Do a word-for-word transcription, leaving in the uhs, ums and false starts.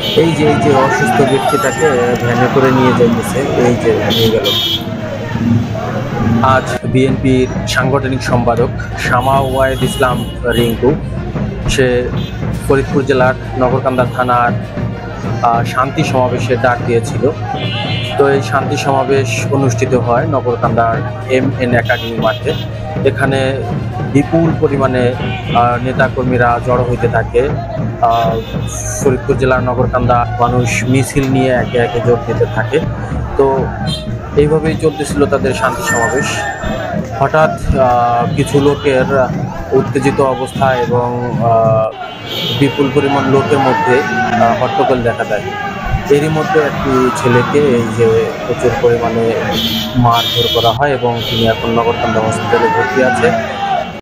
এই যে এই যে অসুস্থ ব্যক্তিটাকে ভ্যানে করে নিয়ে যাইতেছে, এই যে নিয়ে গেল। আজ বিএনপির সাংগঠনিক সম্পাদক শামা ওয়াহিদ ইসলাম রিঙ্কু, সে ফরিদপুর জেলার নগরকান্দা থানার শান্তি সমাবেশে ডাক দিয়েছিল। তো এই শান্তি সমাবেশ অনুষ্ঠিত হয় নগরকান্দার এম এন একাডেমি মাঠে। এখানে বিপুল পরিমাণে নেতাকর্মীরা জড়ো হইতে থাকে। ফরিদপুর জেলার নগরকান্দা মানুষ মিছিল নিয়ে একে একে যোগ দিতে থাকে। তো এইভাবেই চলতেছিল তাদের শান্তি সমাবেশ। হঠাৎ কিছু লোকের উত্তেজিত অবস্থা এবং বিপুল পরিমাণ লোকের মধ্যে হট্টগোল দেখা দেয়। এরই মধ্যে একটি ছেলেকে এই যে প্রচুর পরিমাণে মারধর করা হয় এবং তিনি এখন নগরকান্দা হসপিটালে ভর্তি আছে।